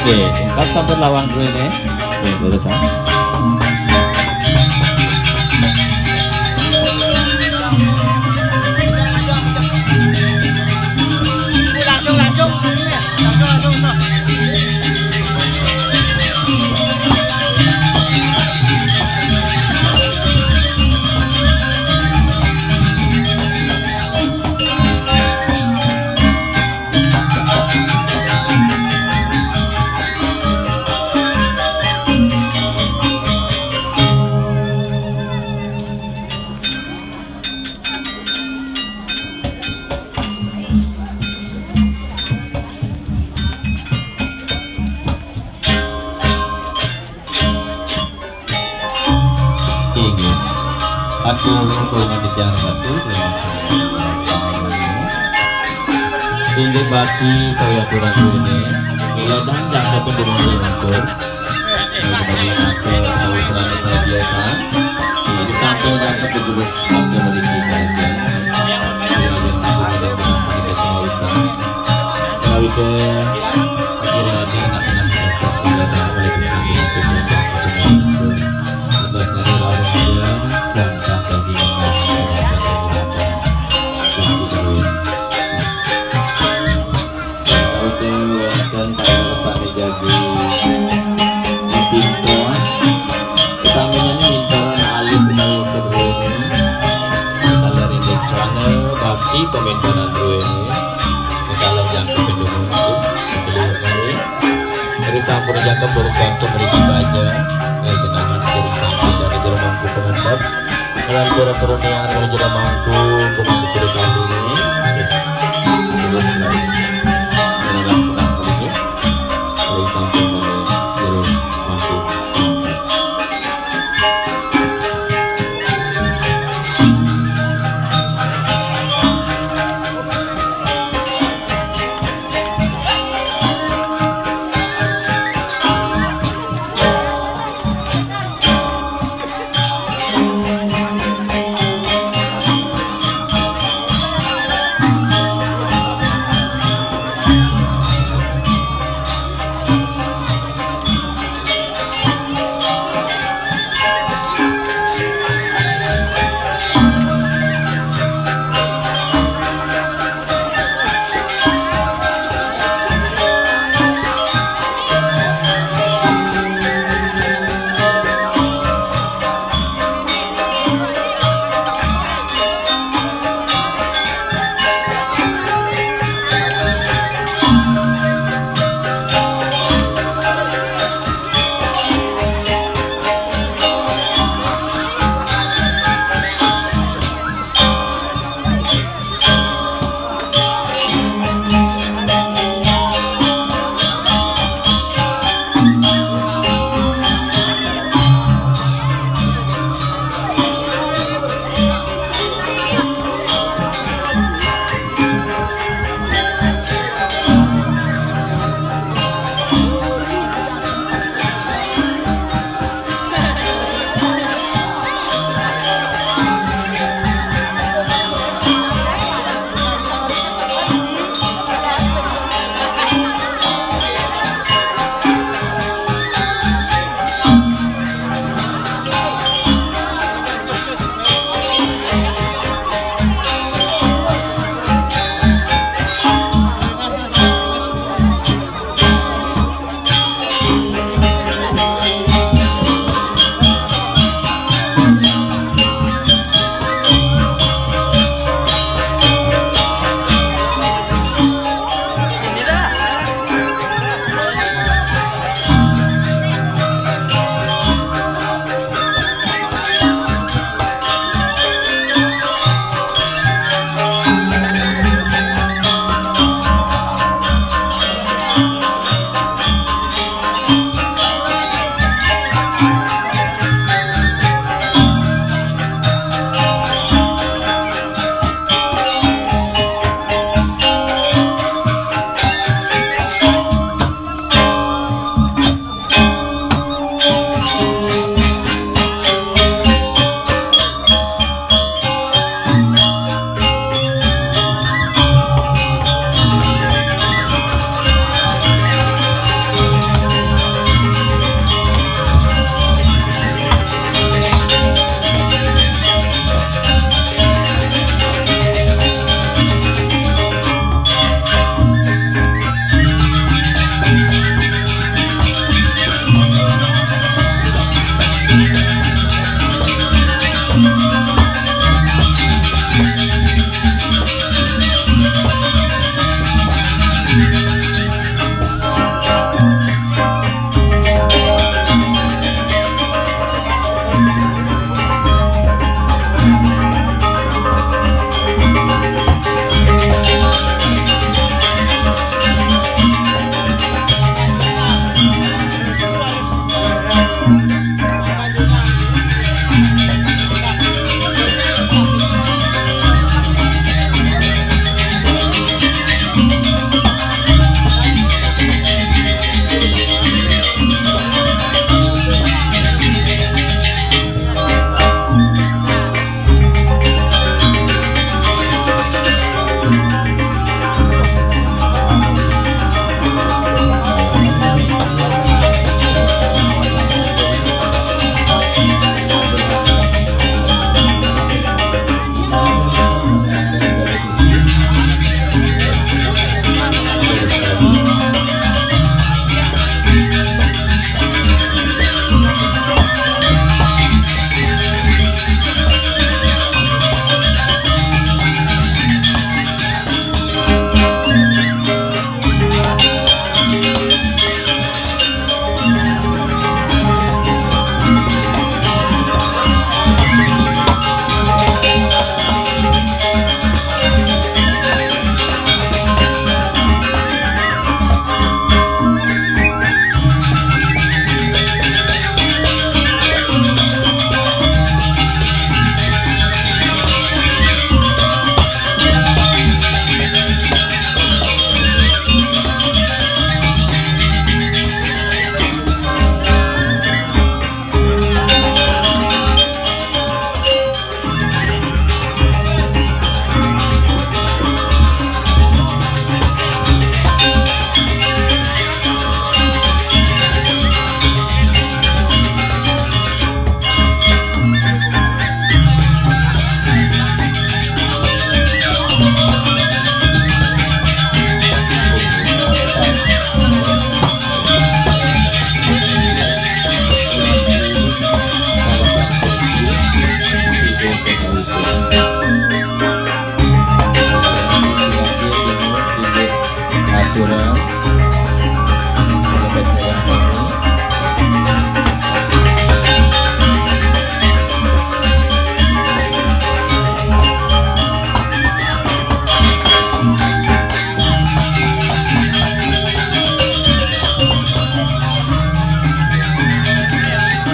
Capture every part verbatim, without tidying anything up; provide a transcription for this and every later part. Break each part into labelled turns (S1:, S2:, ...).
S1: Oke, ungkap sampai lawang dulu ini. Oke, barusan.
S2: Langsung langsung, langsung langsung.
S1: Aku lingkungan di jalan batu tinggi baki kaya kurang ini bila dandang tapi di rumah langsung bagi hasil tahu serana saya biasa di samping dapat digubus waktu memiliki aja yang satu ada masa kita semua bisa kalau ke akhirnya lagi nak enam besar pada boleh kesini sebelum terus dari lawan dia dan kata dia oke dan kalau saat jadi di pintu utamanya mintaran alim dari kedua kita dari indeks sana bagi pemerintahan dua ini dalam jangka penduduk sebelum kali dari sampur jangka berusaha memiliki baja dari genangan dari samping dari jalan mampu pengendap dalam pura-purunian dari jalan mampu bukan disediakan ini terus nice dan langsung kali dari samping dari jalan mampu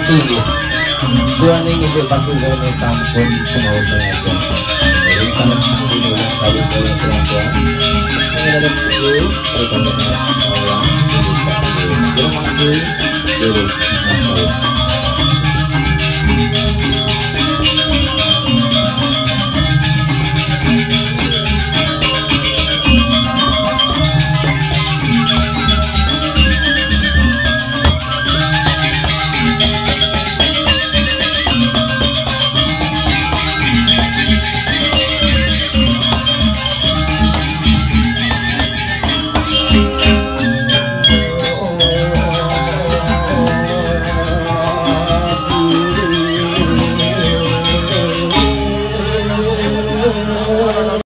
S1: tinggi. Tuhan yang ibu baku kami sampun semua sengaja. Jadi sangat dinulang kali kali sengaja. Ini ada buku rekomendasi orang bisa. Terima kasih. Terus masalah.